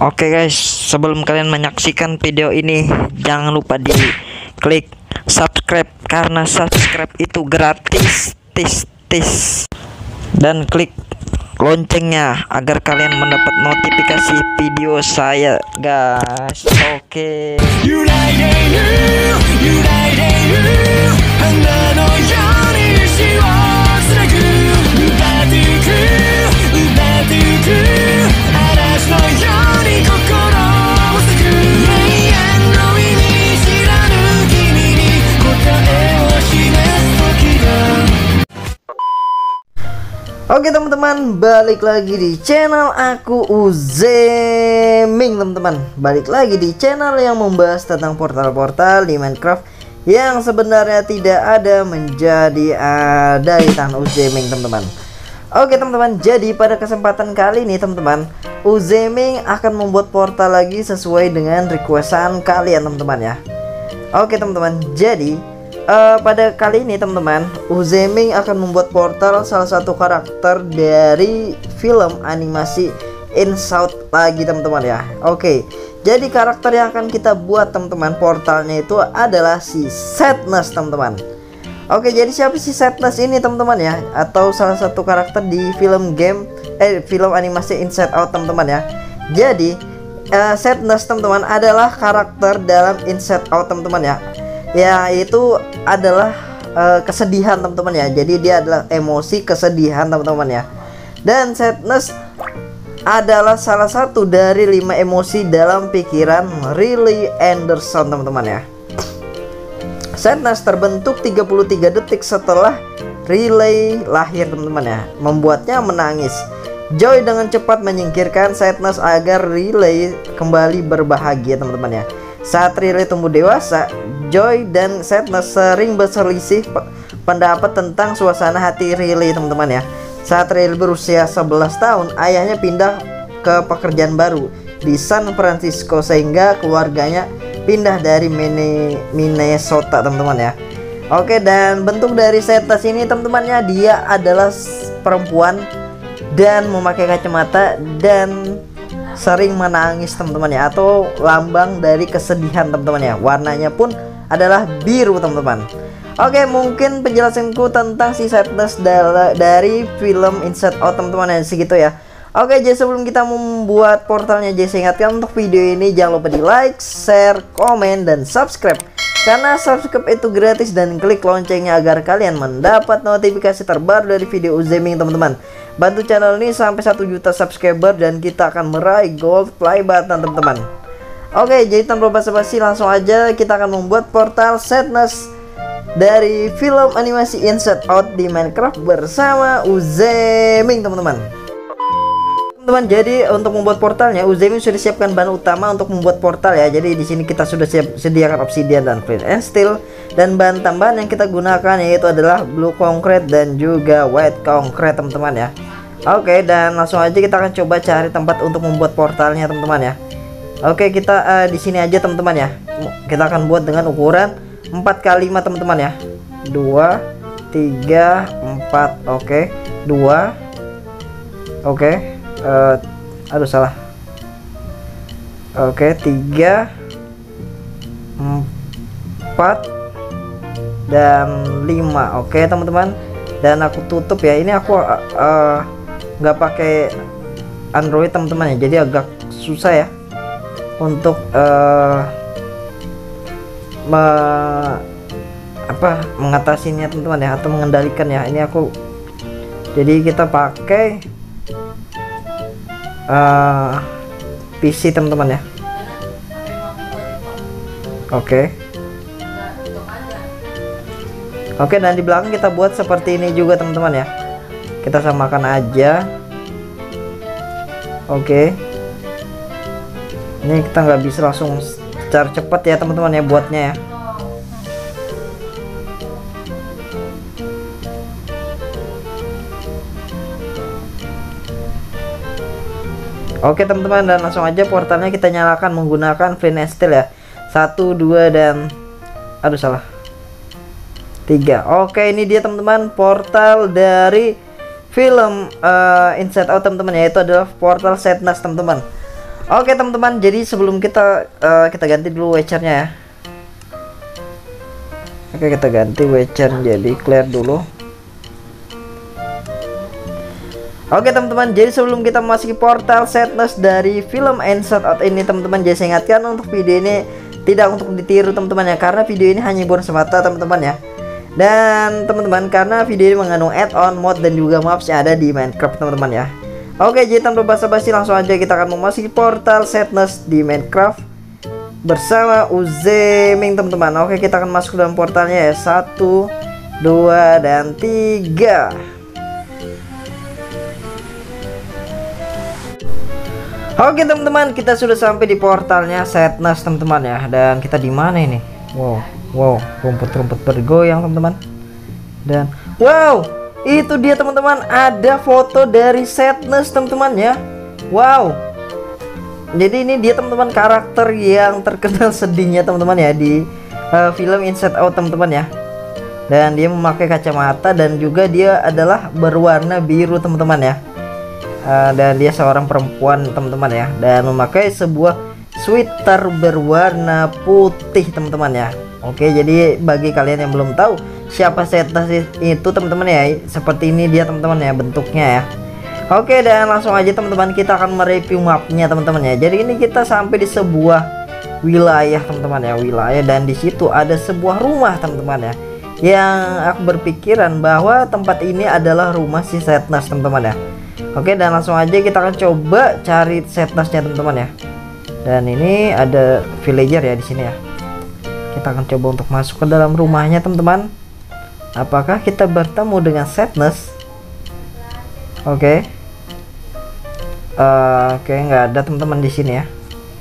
Oke guys, sebelum kalian menyaksikan video ini, jangan lupa di klik subscribe karena subscribe itu gratis, dan klik loncengnya agar kalian mendapat notifikasi video saya, guys. Oke. Oke teman-teman, balik lagi di channel aku Uzeming teman-teman. Balik lagi di channel yang membahas tentang portal-portal di Minecraft yang sebenarnya tidak ada menjadi ada di tangan Uzeming teman-teman. Oke teman-teman, jadi pada kesempatan kali ini teman-teman, Uzeming akan membuat portal lagi sesuai dengan requestan kalian teman-teman ya. Oke teman-teman, jadi pada kali ini teman-teman, Uzeming akan membuat portal salah satu karakter dari film animasi Inside Out lagi teman-teman ya. Oke, jadi karakter yang akan kita buat teman-teman portalnya itu adalah si Sadness teman-teman. Oke, jadi siapa si Sadness ini teman-teman ya? Atau salah satu karakter di film film animasi Inside Out teman-teman ya. Jadi Sadness teman-teman adalah karakter dalam Inside Out teman-teman ya. Ya, itu adalah kesedihan teman-teman ya. Jadi dia adalah emosi kesedihan teman-teman ya. Dan sadness adalah salah satu dari 5 emosi dalam pikiran Riley Anderson teman-teman ya. Sadness terbentuk 33 detik setelah Riley lahir teman-teman ya, membuatnya menangis. Joy dengan cepat menyingkirkan sadness agar Riley kembali berbahagia teman-teman ya. Saat Riley tumbuh dewasa, Joy dan Sadness sering berselisih pendapat tentang suasana hati Riley teman-teman ya. Saat Riley berusia 11 tahun, ayahnya pindah ke pekerjaan baru di San Francisco sehingga keluarganya pindah dari Minnesota teman-teman ya. Oke, dan bentuk dari Sadness ini teman-temannya, dia adalah perempuan dan memakai kacamata dan sering menangis teman-teman ya, atau lambang dari kesedihan teman-teman ya. Warnanya pun adalah biru teman-teman. Oke, mungkin penjelasanku tentang si Sadness dari film Inside Out teman-teman ya, segitu ya. Oke, jadi sebelum kita membuat portalnya, jadi saya ingatkan untuk video ini jangan lupa di like, share, komen, dan subscribe. Karena subscribe itu gratis, dan klik loncengnya agar kalian mendapat notifikasi terbaru dari video Uzeming teman-teman. Bantu channel ini sampai 1 juta subscriber dan kita akan meraih gold play button teman-teman. Oke, jadi tanpa basa-basi langsung aja kita akan membuat portal Sadness dari film animasi Inside Out di Minecraft bersama Uzeming teman-teman. Teman-teman, jadi untuk membuat portalnya Uzeming sudah siapkan bahan utama untuk membuat portal ya. Jadi di sini kita sudah sediakan obsidian dan flint and steel, dan bahan tambahan yang kita gunakan yaitu adalah blue concrete dan juga white concrete teman-teman ya. Oke, dan langsung aja kita akan coba cari tempat untuk membuat portalnya teman-teman ya. Oke, kita di sini aja teman-teman ya. Kita akan buat dengan ukuran 4x5 teman-teman ya. 2 3 4. Oke, 2. Oke. Aduh salah. Oke, 3 4 dan 5. Oke teman-teman, dan aku tutup ya. Ini aku nggak pakai Android teman-teman ya, jadi agak susah ya untuk mengatasinya teman-teman ya, atau mengendalikan ya. Ini aku, jadi kita pakai PC teman-teman ya. Oke, dan di belakang kita buat seperti ini juga teman-teman ya. Kita samakan aja. Oke, ini kita nggak bisa langsung secara cepat ya teman-teman ya buatnya ya. Oke teman-teman, dan langsung aja portalnya kita nyalakan menggunakan flint and steel ya. 1 2 dan aduh salah, 3. Oke, ini dia teman-teman portal dari film Inside Out teman-teman, yaitu adalah portal Sadness teman-teman. Oke teman-teman, jadi sebelum kita ganti dulu watchernya ya. Oke, kita ganti watcher jadi clear dulu. Oke teman-teman, jadi sebelum kita memasuki portal sadness dari film Inside Out ini teman-teman, jadi saya ingatkan untuk video ini tidak untuk ditiru teman-teman ya, karena video ini hanya hiburan semata teman-teman ya. Dan teman-teman, karena video ini mengandung add-on, mod dan juga maps yang ada di Minecraft teman-teman ya. Oke, jadi tanpa basa-basi langsung aja kita akan memasuki portal sadness di Minecraft bersama Uzeming teman-teman. Oke, kita akan masuk ke dalam portalnya ya. 1, 2, dan 3. Oke teman-teman, kita sudah sampai di portalnya sadness teman-teman ya. Dan kita di mana ini? Wow, rumput-rumput bergoyang teman-teman. Dan wow, itu dia teman-teman, ada foto dari sadness teman-teman ya. Wow. Jadi ini dia teman-teman, karakter yang terkenal sedihnya teman-teman ya di film Inside Out teman-teman ya. Dan dia memakai kacamata dan juga dia adalah berwarna biru teman-teman ya. Dan dia seorang perempuan teman-teman ya, dan memakai sebuah sweater berwarna putih teman-teman ya. Oke, jadi bagi kalian yang belum tahu siapa sadness itu teman-teman ya, seperti ini dia teman-teman ya bentuknya ya. Oke, dan langsung aja teman-teman, kita akan mereview mapnya teman-teman ya. Jadi ini kita sampai di sebuah wilayah teman-teman ya, wilayah, dan di situ ada sebuah rumah teman-teman ya, yang aku berpikiran bahwa tempat ini adalah rumah si sadness teman-teman ya. Oke, dan langsung aja kita akan coba cari sadnessnya teman-teman ya. Dan ini ada villager ya di sini ya. Kita akan coba untuk masuk ke dalam rumahnya teman-teman. Apakah kita bertemu dengan sadness? Oke, nggak ada teman-teman di sini ya.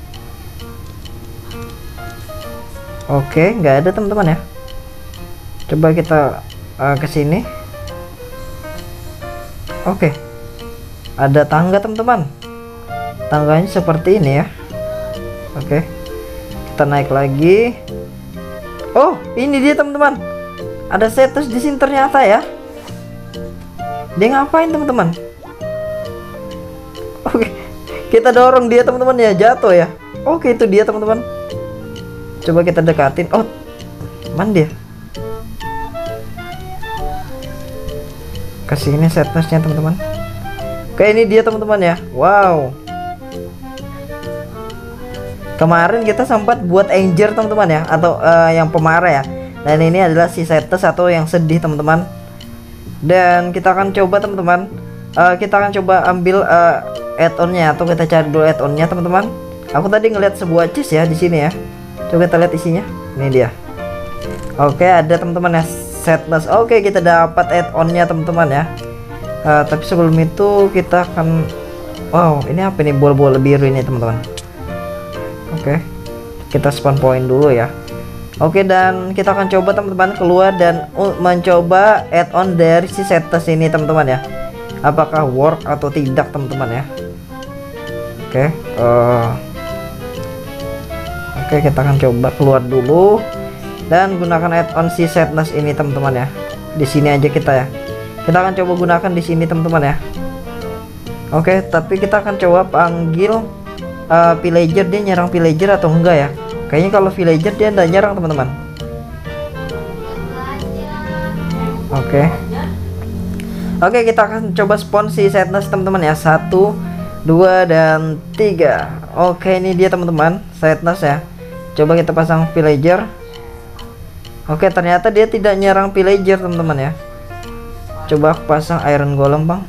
Oke, nggak ada teman-teman ya. Coba kita ke sini. Oke, ada tangga teman-teman. Tangganya seperti ini ya. Oke, kita naik lagi. Oh, ini dia teman-teman. Ada sadness di sini ternyata ya. Dia ngapain teman-teman? Oke, kita dorong dia teman-teman ya, jatuh ya. Oke, itu dia teman-teman. Coba kita dekatin. Oh, mana dia? Kesini sadnessnya teman-teman. Oke, ini dia teman-teman ya. Wow. Kemarin kita sempat buat Anger teman-teman ya, atau yang pemarah ya. Dan ini adalah si sadness atau yang sedih teman-teman. Dan kita akan coba teman-teman, kita akan coba ambil add-onnya, atau kita cari dulu add-onnya teman-teman. Aku tadi ngeliat sebuah chest ya di sini ya. Coba kita lihat isinya. Ini dia. Oke, ada teman-teman ya, sadness. Oke, kita dapat add-onnya teman-teman ya. Tapi sebelum itu kita akan, wow, ini apa nih, bola-bola biru ini teman-teman. Oke, kita spawn point dulu ya. Oke, dan kita akan coba teman-teman keluar dan mencoba add-on dari si sadness ini teman-teman ya. Apakah work atau tidak teman-teman ya. Oke, oke, kita akan coba keluar dulu dan gunakan add-on si sadness ini teman-teman ya. Di sini aja kita ya. Kita akan coba gunakan di sini teman-teman ya. Oke, tapi kita akan coba panggil villager. Dia nyerang villager atau enggak ya? Kayaknya kalau villager dia enggak nyerang teman-teman. Oke, kita akan coba spawn si sadness teman-teman ya. 1, 2, dan 3. Oke, ini dia teman-teman, sadness ya. Coba kita pasang villager. Oke, ternyata dia tidak nyerang villager teman-teman ya. Coba aku pasang iron golem bang.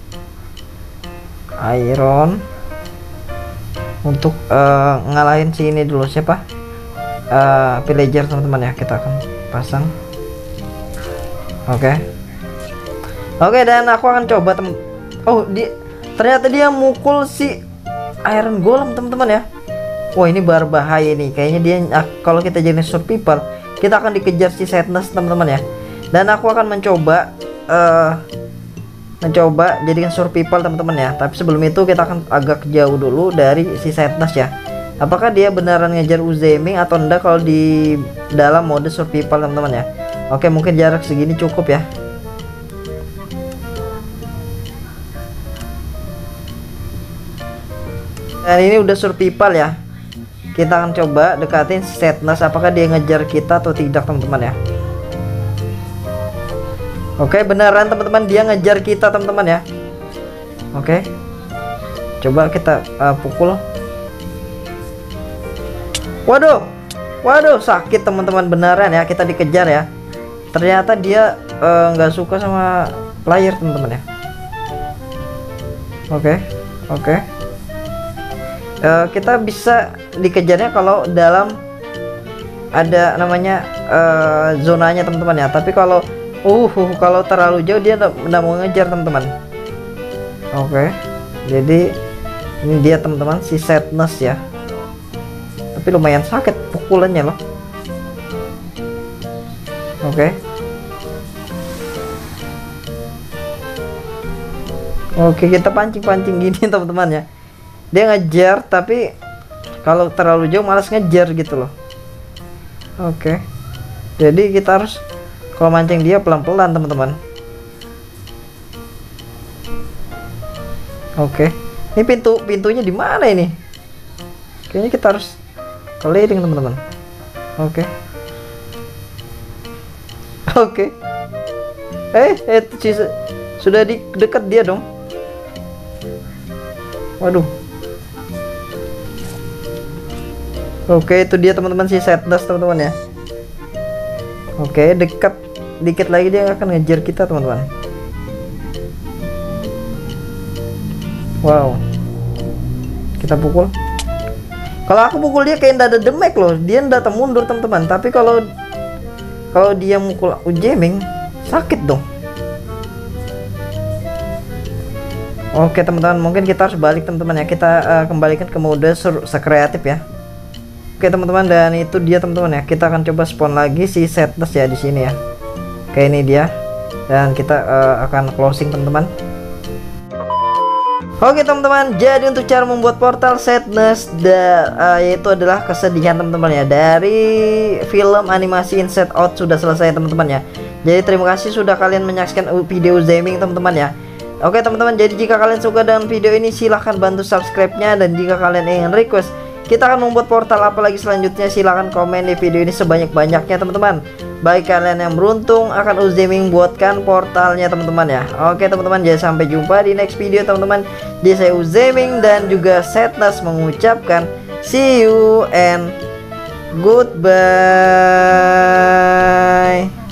Iron untuk ngalahin si ini dulu, siapa? Villager teman-teman ya. Kita akan pasang. Oke, dan aku akan coba ternyata dia mukul si iron golem teman-teman ya. Wah, ini berbahaya nih. Kayaknya dia, kalau kita jadi survival, kita akan dikejar si sadness teman-teman ya. Dan aku akan mencoba jadikan survival teman-teman ya. Tapi sebelum itu kita akan agak jauh dulu dari si sadness ya. Apakah dia beneran ngejar Uzeming atau enggak kalau di dalam mode survival teman-teman ya. Oke, mungkin jarak segini cukup ya. Dan ini udah survival ya. Kita akan coba dekatin si Sadness, apakah dia ngejar kita atau tidak teman-teman ya. Oke, beneran teman-teman, dia ngejar kita teman-teman ya. Oke, coba kita pukul. Waduh, sakit teman-teman, beneran ya, kita dikejar ya. Ternyata dia nggak suka sama player teman-teman ya. Oke. Kita bisa dikejarnya kalau dalam ada namanya zonanya teman-teman ya. Tapi kalau terlalu jauh dia nggak mau ngejar teman-teman. Oke, jadi ini dia teman-teman, si Sadness ya. Tapi lumayan sakit pukulannya loh. Oke, kita pancing gini teman-teman ya. Dia ngejar, tapi kalau terlalu jauh malas ngejar gitu loh. Oke, jadi kita harus kalau mancing dia pelan-pelan teman-teman. Oke, ini pintunya di mana ini? Kayaknya kita harus keliling teman-teman. Oke. Sudah di dekat dia dong. Waduh. Oke, itu dia teman-teman, si Sadness teman-teman ya. Oke, dekat dikit lagi dia akan ngejar kita teman-teman. Wow, kita pukul. Kalau aku pukul dia kayak ndak ada damage loh, dia ndak mundur teman-teman. Tapi kalau dia mukul aku jamming, sakit dong. Oke teman-teman, mungkin kita harus balik teman-teman ya. Kita kembalikan ke mode sekreatif ya. Oke teman-teman, dan itu dia teman-teman ya. Kita akan coba spawn lagi si Sadness ya di sini ya. Oke, ini dia. Dan kita akan closing teman-teman. Oke teman-teman, jadi untuk cara membuat portal Sadness yaitu adalah kesedihan teman-teman ya. Dari film animasi Inside Out sudah selesai teman-teman ya. Jadi terima kasih sudah kalian menyaksikan video Uzeming teman-teman ya. Oke teman-teman, jadi jika kalian suka dengan video ini silahkan bantu subscribe-nya. Dan jika kalian ingin request kita akan membuat portal apa lagi selanjutnya, silahkan komen di video ini sebanyak-banyaknya teman-teman. Baik kalian yang beruntung akan Uzeming buatkan portalnya teman-teman ya. Oke teman-teman, jadi sampai jumpa di next video teman-teman. Jadi saya Uzeming dan juga Sadness mengucapkan see you and goodbye.